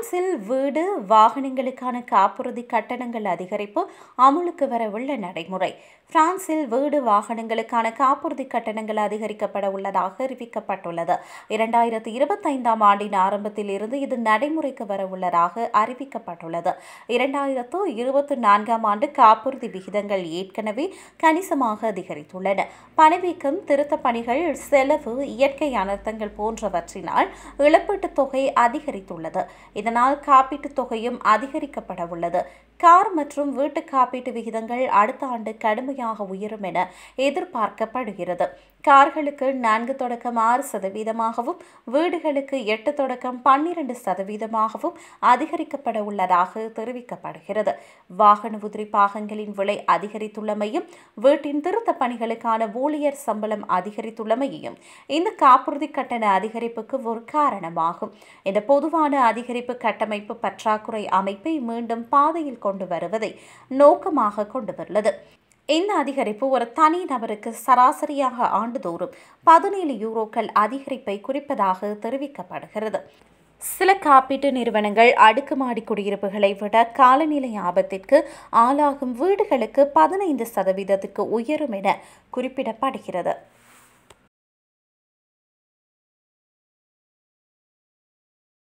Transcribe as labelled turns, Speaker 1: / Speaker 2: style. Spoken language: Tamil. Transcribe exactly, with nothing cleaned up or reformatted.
Speaker 1: பிரான்சில் வீடு வாகனங்களுக்கான காப்புறுதி கட்டணங்கள் அதிகரிப்பு அமுலுக்கு வரவுள்ள நடைமுறை. பிரான்சில் வீடு வாகனங்களுக்கான காப்புறுதி கட்டணங்கள் அதிகரிக்கப்பட உள்ளதாக அறிவிக்கப்பட்டுள்ளது. இரண்டாயிரத்தி இருபத்தைந்தாம் ஆண்டின் ஆரம்பத்தில் இருந்து இது நடைமுறைக்கு வரவுள்ளதாக அறிவிக்கப்பட்டுள்ளது. இரண்டாயிரத்து இருபத்தி நான்காம் ஆண்டு காப்புறுதி விகிதங்கள் ஏற்கனவே கணிசமாக அதிகரித்துள்ளன. பணவீக்கம், திருத்தப் பணிகள், செலவு, இயற்கை அனர்த்தங்கள் போன்றவற்றினால் இழப்பீட்டுத் தொகை அதிகரித்துள்ளது. இதனால் காப்பீட்டுத் தொகையும் அதிகரிக்கப்பட உள்ளது. கார் மற்றும் வீட்டு காப்பீட்டு விகிதங்கள் அடுத்த ஆண்டு கடுமையாக உயரும் என எதிர்பார்க்கப்படுகிறது. கார்களுக்கு நான்கு தொடக்கம் ஆறு சதவீதமாகவும் வீடுகளுக்கு எட்டு தொடக்கம் பன்னிரண்டு சதவீதமாகவும் அதிகரிக்கப்பட உள்ளதாக தெரிவிக்கப்படுகிறது. வாகன உதிரி பாகங்களின் விலை அதிகரித்துள்ளமையும் வீட்டின் திருத்தப் பணிகளுக்கான ஊழியர் சம்பளம் அதிகரித்துள்ளமையும் இந்த காப்புறுதி கட்டண அதிகரிப்புக்கு ஒரு காரணமாகும். இந்த பொதுவான அதிகரிப்பு கட்டமைப்பு பற்றாக்குறை அமைப்பை மீண்டும் பாதையில் கொண்டு வருவதை நோக்கமாக கொண்டுள்ளது. இந்த அதிகரிப்பு ஒரு தனி நபருக்கு சராசரியாக ஆண்டுதோறும் பதினேழு யூரோக்கள் அதிகரிப்பை குறிப்பதாக தெரிவிக்கப்படுகிறது. சில காப்பீட்டு நிறுவனங்கள் அடுக்குமாடி குடியிருப்புகளை விட காலநிலை ஆபத்திற்கு ஆளாகும் வீடுகளுக்கு பதினைந்து சதவீதத்துக்கு உயரும் என குறிப்பிடப்படுகிறது.